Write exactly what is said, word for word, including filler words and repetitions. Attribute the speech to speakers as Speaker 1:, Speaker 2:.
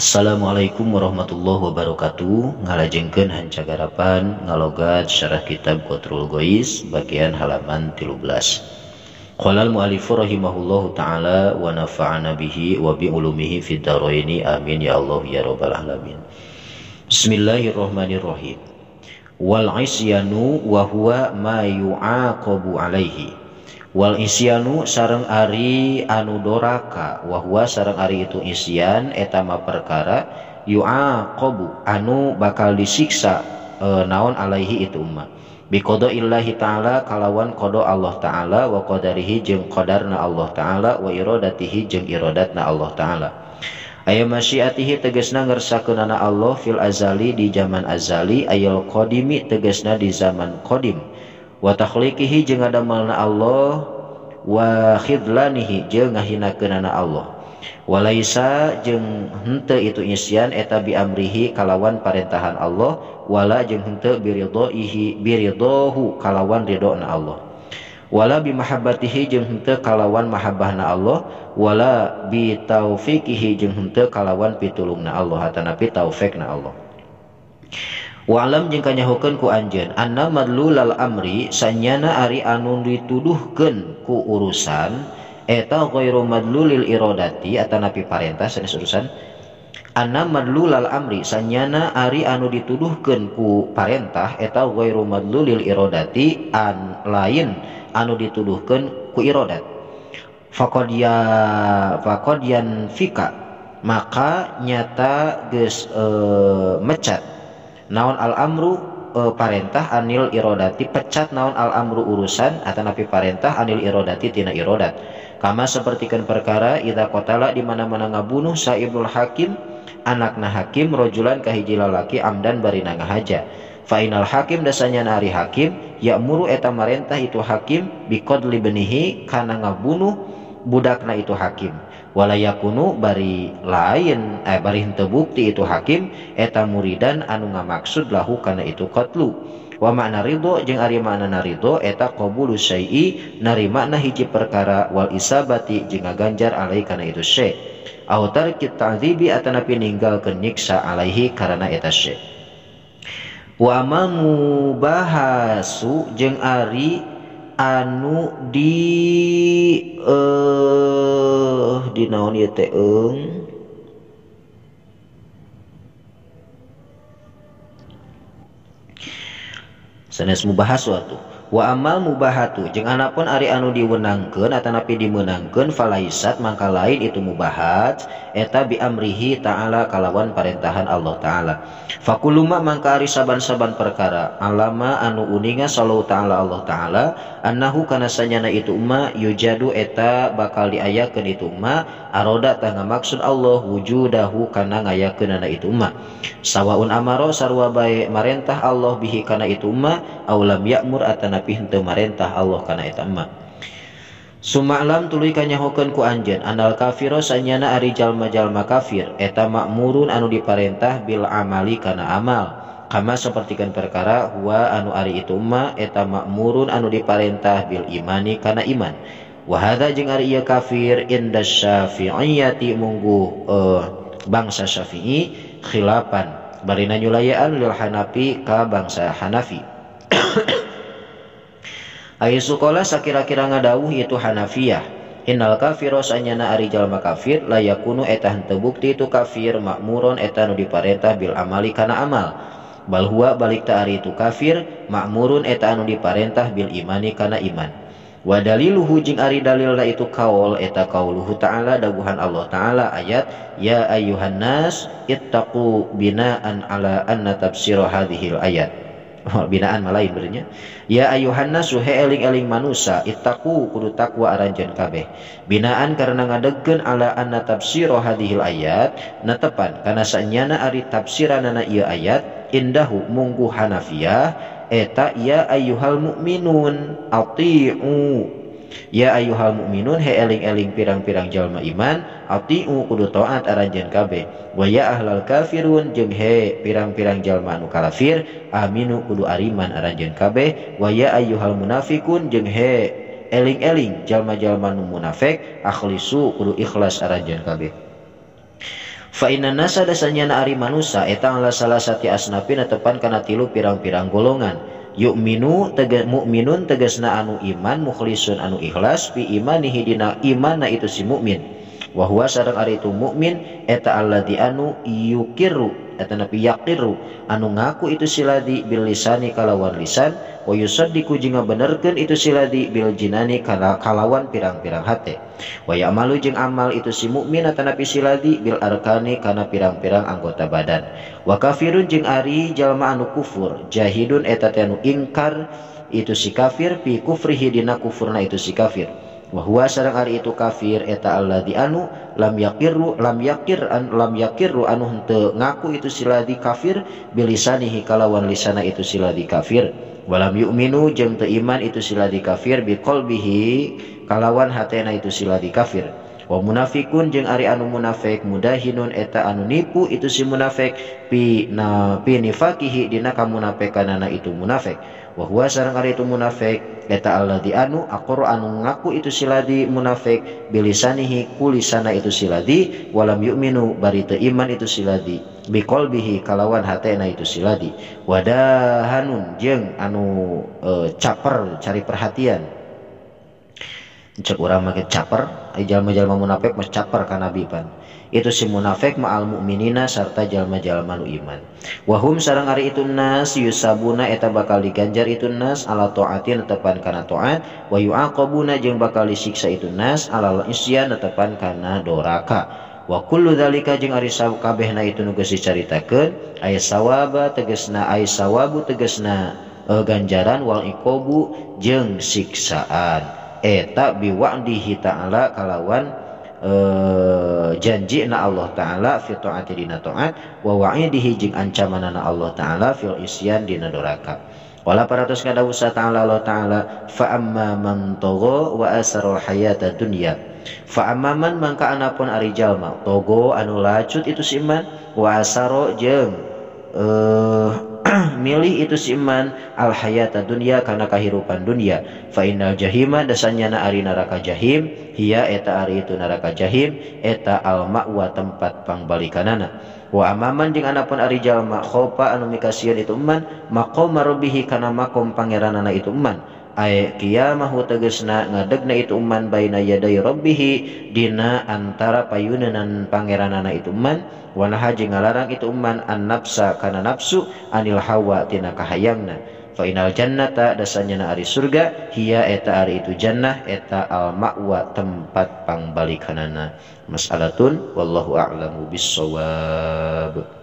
Speaker 1: Assalamualaikum warahmatullahi wabarakatuh. Ngalajengkeun hancagarapan ngalogat syarah kitab Qatrul Gois bagian halaman tilu belas. Qala al-mu'allifu rahimahullahu ta'ala wa nafa'ana bihi wa bi ulumihi fid dharaini amin ya Allah ya rabbal alamin. Bismillahirrahmanirrahim. Wal isyanu wa huwa ma yu'aqabu alaihi. Wal isyanu sareng ari anu doraka wahwa sareng ari itu isyan etama perkara yu'aqabu anu bakal disiksa e, naon alaihi itu ummah biqada illahi ta'ala kalawan qada Allah ta'ala wa qadarihi jeung qadarna Allah ta'ala wa iradatihi jeung iradatna Allah ta'ala aya masyiatihi tegasna ngersakakeunana Allah fil azali di zaman azali ayal qadimi tegasna di zaman qadim wa takhliqihi jeung ngadamelna Allah wa khidlanihi jeung ngahinakeunana Allah walaisa jeung henteu itu isyan eta bi amrihi kalawan parentahan Allah wala jeung henteu biridaihi biridahu kalawan ridona Allah wala bi mahabbatihi jeung henteu kalawan mahabbahna Allah wala bi taufiqihi jeung henteu kalawan pitulungna Allah atanapi taufikna Allah. Wa'lam jeung kanyahokeun ku anjeun anna madlulal amri sanyana ari anu dituduhkeun ku urusan eta ghairu madlulil iradati atanapi parentah sanes urusan anna madlulal amri sanyana ari anu dituduhkeun ku parentah eta ghairu madlulil iradati an lain anu dituduhkeun ku iradat faqad ya faqad yanfika maka nyata geus e, mecat naon al-amru e, parentah anil irodati pecat naon al-amru urusan atanapi parentah anil irodati tina irodat kama sapertikeun perkara idza qatala di mana-mana ngabunuh saibul hakim anakna hakim rajulan kahiji lalaki amdan barina ngahaja fa inal hakim dasanya ari hakim ya'muru eta marentah itu hakim biqadli benihi kana ngabunuh budakna itu hakim wala yakunu bari lain eh bari henteu bukti itu hakim eta muridan anu ngamaksud lahu kana itu qatlu wa makna ridho jeung ari makna ridho eta qabulu syai'i narimana hiji perkara wal isabati jeung ngaganjar alai kana itu syai' au tarkit ta'dzibi atanapi ninggalkeun nyiksa alaihi karana eta syai' wa amal mubahasu jeung ari anu di eh di naon ieu teh eung sanes mubahas atuh wa amal mubahatu jeung anapun ari anu diwenangkeun atanapi dimeunangkeun falaisat mangka lain itu mubahat eta bi amrihi ta'ala kalawan parentahan Allah ta'ala fakuluma mangka ari saban-saban perkara alama anu uninga sallallahu ta'ala Allah ta'ala annahu kana sanyana itu umma yujadu eta bakal diayakeun itu umma aroda tah ngamaksud Allah wujudahu kana ngayakeunana itu umma sawaun amaro sarua bae marentah Allah bihi kana itu umma aw lam ya'mur atanapi henteu marentah Allah kana eta umma. Suma'lam tuluy kanyahokeun ku anjeun anal kafiro sanyana ari jalma-jalma kafir eta makmurun anu diparentah bil amali kana amal kama sapertikeun perkara huwa anu ari itu umma eta makmurun anu diparentah bil imani kana iman wa hadza jeung ari ieu kafir inda syafi'iyati munggu uh, bangsa syafi'i khilafan barina nyulayaan lil hanafi ka bangsa hanafi Ai sukola sakira-kira ngadawuh itu Hanafiyah innal kafiro sanyana ari jalma kafir la yakunu eta henteu bukti itu kafir makmuron eta nu diparentah bil amali kana amal bal huwa balik ta ari itu kafir makmurun eta anu diparentah bil imani kana iman wa daliluhu jeung ari dalilna itu kaul eta qauluhu ta'ala dawuhan Allah ta'ala ayat ya ayyuhan nas ittaqu binaan ala anna tafsira hadhil ayat oh, binaan malain berenya ya ayuhan nasu he eling-eling manusia ittaqu kudu takwa aranjeun kabeh binaan karena ngadegkeun ala anna tafsira hadhil ayat netepan kana sanyana ari tafsiranana ieu ayat indahu munggu Hanafiyah eta ya ayyuhal mu'minun ati'u ya ayyuhal mu'minun he eling-eling pirang-pirang jalma iman ati'u kudu taat aranjeun kabeh wa ya ahlal kafirun jeung he pirang-pirang jalma anu kafir aminu kudu ariman aranjeun kabeh wa ya ayyuhal munafiqun jeung he eling-eling jalma-jalma nu munafik akhlisu kudu ikhlas aranjeun kabeh Fa inna nasa dasanya na ari manusa eta ala salah sati asnafin tepan kana tilu pirang-pirang golongan. Yu'minu tegas mukminun tegasna anu iman, mukhlisun anu ikhlas fi imanihi dina imanna itu si mukmin. Wa huwa sareng ari itu mukmin eta alladzi anu yukiru eta napi yaqiru anu ngaku itu siladi bil lisani kalawan lisan, wa yusaddiqu jeung ngabenerkeun itu siladi bil jinani kala kalawan pirang-pirang hate. Wa ya'malu jeung amal itu si mukmin eta napi siladi bil arkani kana pirang-pirang anggota badan. Wa kafirun jeung ari jalma anu kufur, jahidun eta teh anu ingkar itu si kafir fi kufrihi dina kufurna itu si kafir. Wa huwa sareng ari itu kafir eta alladzi anu lam yaqiru lam yaqir an lam yaqiru anu henteu ngaku itu siladi kafir bilisanihi kalawan lisana itu siladi kafir. Walam yu'minu jeung teu iman itu siladi kafir biqalbihi kalawan hatena itu siladi kafir. Wa munafikun jeung ari anu munafik mudahinun eta anu nipu itu si munafik pi na pi nifaqihi dina kamunafikanana itu munafik. Wa huwa sareng ari itu munafik eta alladzi anu aqru anu ngaku itu siladi munafik bilisanihi kulisana itu siladi walam yu'minu bari teu iman itu siladi biqalbihi kalawan hatena itu siladi. Wadahanun jeung anu e, caper cari perhatian cek urang make caper ai jalma-jalma munafik mah caper ka nabi pan itu si munafik ma'al mukminina sarta jalma-jalma nu iman. Wahum sareng ari itu nas yusabuna eta bakal diganjar itu nas ala taatin tepan kana taat, wa yuaqabuna jeung bakal disiksa itu nas ala isyan tepan kana doraka. Wa kullu dzalika jeung ari sakabehna itu nu geus dicaritakeun aya sawaba tegasna aya sawabu tegasna e, ganjaran wal iqabu jeung siksaan eta biwa'dihi ta'ala kalawan Uh, janji na Allah Ta'ala fi ta'ati dina ta'at wa wa'idihi jing ancamanana Allah Ta'ala fil isyan dina doraka. Wala paratos ngadawusa Ta'ala Allah Ta'ala fa amma man tagha wa asarul hayata dunya fa amma man mangka anapun ari jalma togo anu lacut itu si iman wa asaro jeung uh, milih itu si iman al hayata dunya kana kahirupan dunia fa innal jahima dasanya na ari neraka jahim hiya eta ari itu neraka jahim eta al ma'wa tempat pangbalikanana. Wa amaman jeung anapun ari jalma khofa anu mikasieun itu iman maqam rabbih kana makom pangeranana itu iman ay qiyamahu tegasna ngadegna itu iman baina yaday rabbih dina antara payunenan pangeranana itu iman wa naha jeung ngalarang itu iman an nafsa kana nafsu anil hawa tina kahayangna. Fa inal jannata dasanya ari surga hiya eta ari itu jannah eta al ma'wa tempat pangbalikanana. Mas'alatun wallahu a'lamu bissawab.